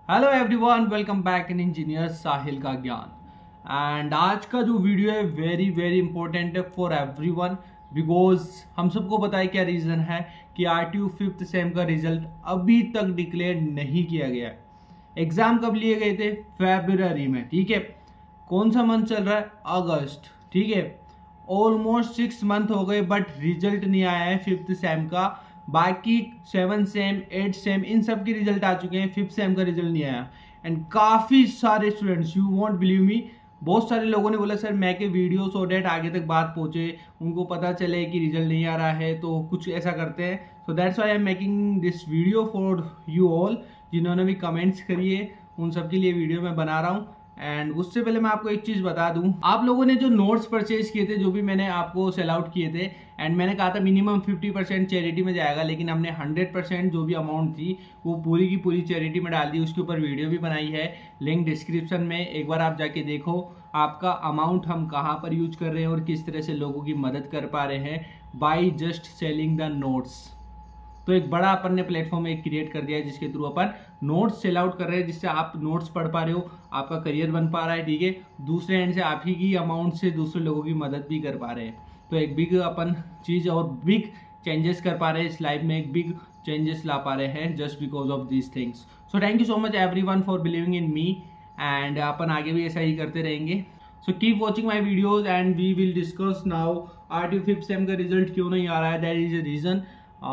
Hello everyone, welcome back in engineer Sahil का ज्ञान। And आज का जो वीडियो है वेरी वेरी इंपॉर्टेंट है फॉर एवरीवन, बिकॉज हम सबको पता है क्या रीज़न है कि आरटीयू फिफ्थ सेम का रिजल्ट अभी तक डिक्लेयर नहीं किया गया है। एग्ज़ाम कब लिए गए थे? फेब्रुअरी में, ठीक है। कौन सा मंथ चल रहा है? अगस्त, ठीक है। ऑलमोस्ट 6 मंथ हो गए बट रिजल्ट नहीं आया है फिफ्थ सेम का। बाकी 7 सेम 8 सेम इन सब के रिजल्ट आ चुके हैं, फिफ्थ सेम का रिजल्ट नहीं आया। एंड काफ़ी सारे students, you won't believe me, बहुत सारे लोगों ने बोला सर मैं के वीडियो सो डेट आगे तक बात पहुंचे, उनको पता चले कि रिजल्ट नहीं आ रहा है तो कुछ ऐसा करते हैं। So that's why I am making this video for you all. जिन्होंने भी कमेंट्स करिए उन सब के लिए वीडियो मैं बना रहा हूँ। एंड उससे पहले मैं आपको एक चीज़ बता दूं, आप लोगों ने जो नोट्स परचेज किए थे, जो भी मैंने आपको सेल आउट किए थे, एंड मैंने कहा था मिनिमम 50% चैरिटी में जाएगा, लेकिन हमने 100% जो भी अमाउंट थी वो पूरी की पूरी चैरिटी में डाल दी। उसके ऊपर वीडियो भी बनाई है, लिंक डिस्क्रिप्शन में, एक बार आप जाके देखो आपका अमाउंट हम कहाँ पर यूज कर रहे हैं और किस तरह से लोगों की मदद कर पा रहे हैं by just selling the notes. तो एक बड़ा अपन ने प्लेटफॉर्म एक क्रिएट कर दिया है जिसके थ्रू अपन नोट्स सेल आउट कर रहे हैं, जिससे आप नोट्स पढ़ पा रहे हो, आपका करियर बन पा रहा है, ठीक है। दूसरे एंड से आप ही की अमाउंट से दूसरे लोगों की मदद भी कर पा रहे हैं। तो एक बिग अपन चीज़ और बिग चेंजेस कर पा रहे हैं इस लाइफ में, एक बिग चेंजेस ला पा रहे हैं just because of these things. So thank you so much everyone for believing in me, and अपन आगे भी ऐसा ही करते रहेंगे। So keep watching my videos and we will discuss now RTU fifth sem का रिजल्ट क्यों नहीं आ रहा है, दैट इज अ रीजन।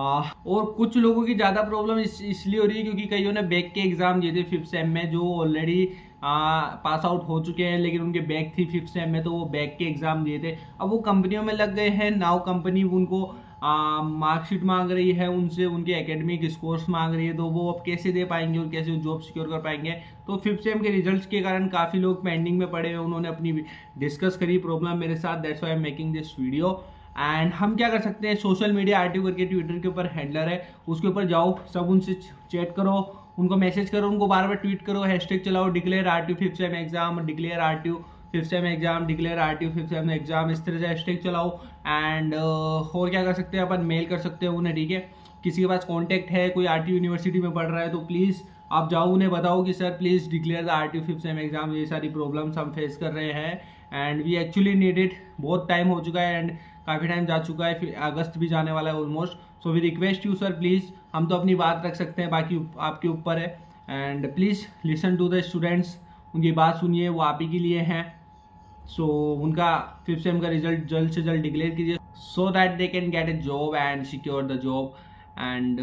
और कुछ लोगों की ज़्यादा प्रॉब्लम इसलिए हो रही है क्योंकि कईयों ने बैक के एग्जाम दिए थे फिफ्थ सेम में, जो ऑलरेडी पास आउट हो चुके हैं, लेकिन उनके बैक थी फिफ्थ सेम में, तो वो बैक के एग्जाम दिए थे। अब वो कंपनियों में लग गए हैं, नाउ कंपनी उनको मार्कशीट मांग रही है, उनसे उनके एकेडमिक स्कोर्स मांग रही है, तो वो अब कैसे दे पाएंगे और कैसे जॉब सिक्योर कर पाएंगे। तो फिफ्थ सेम के रिजल्ट्स के कारण काफ़ी लोग पेंडिंग में पड़े हैं, उन्होंने अपनी डिस्कस करी प्रॉब्लम मेरे साथ, that's why I am making this video. And हम क्या कर सकते हैं, सोशल मीडिया आरटीयू करके ट्विटर के ऊपर हैंडलर है, उसके ऊपर जाओ, सब उनसे चैट करो, उनको मैसेज करो, उनको बार बार ट्वीट करो, हैशटैग चलाओ, declare RTU fifth sem exam, declare RTU fifth sem exam, declare RTU fifth sem exam, इस तरह से हैशटैग चलाओ। एंड और क्या कर सकते हैं अपन, मेल कर सकते हैं उन्हें, ठीक है। किसी के पास कॉन्टैक्ट है, कोई आरटीयू यूनिवर्सिटी में पढ़ रहा है, तो प्लीज़ आप जाओ, उन्हें बताओ कि sir please declare the RTU fifth sem exam, ये सारी प्रॉब्लम्स हम फेस कर रहे हैं and we actually need it. बहुत टाइम हो चुका है एंड काफ़ी टाइम जा चुका है, फिर अगस्त भी जाने वाला है almost. So we request you sir please, हम तो अपनी बात रख सकते हैं, बाकी आपके ऊपर है। And please listen to the students, उनकी बात सुनिए, वो आप ही के लिए हैं। सो उनका फिफ्थ सेम का रिजल्ट जल्द से जल्द डिक्लेयर कीजिए so that they can get a job and secure the job and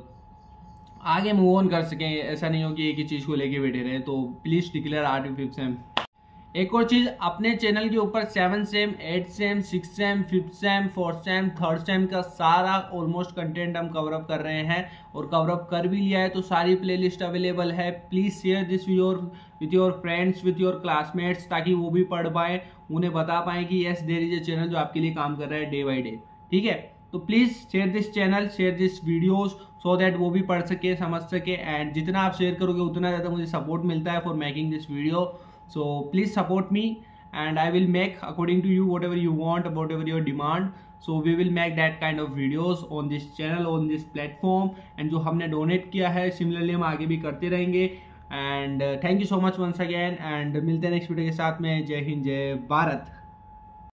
आगे मूव ऑन कर सकें। ऐसा नहीं हो कि एक ही चीज़ को लेके बैठे रहे। तो please declare RTU fifth sem. एक और चीज़, अपने चैनल के ऊपर 7 sem 8 sem 6 sem 5th sem 4th sem 3rd sem का सारा ऑलमोस्ट कंटेंट हम कवर अप कर रहे हैं और कवर अप कर भी लिया है, तो सारी प्लेलिस्ट अवेलेबल है। Please share this with your friends, with your classmates, ताकि वो भी पढ़ पाएँ, उन्हें बता पाएँ कि yes there is a channel जो आपके लिए काम कर रहा है डे बाई डे, ठीक है। तो please share this channel, share this videos so that वो भी पढ़ सके, समझ सके। एंड जितना आप शेयर करोगे उतना ज़्यादा मुझे सपोर्ट मिलता है for making this video. So please support me and I will make according to you whatever you want, whatever your demand. So we will make that kind of videos on this channel, on this platform. And जो हमने donate किया है similarly हम आगे भी करते रहेंगे। And thank you so much once again and मिलते हैं नेक्स्ट वीडियो के साथ में। जय हिंद, जय भारत।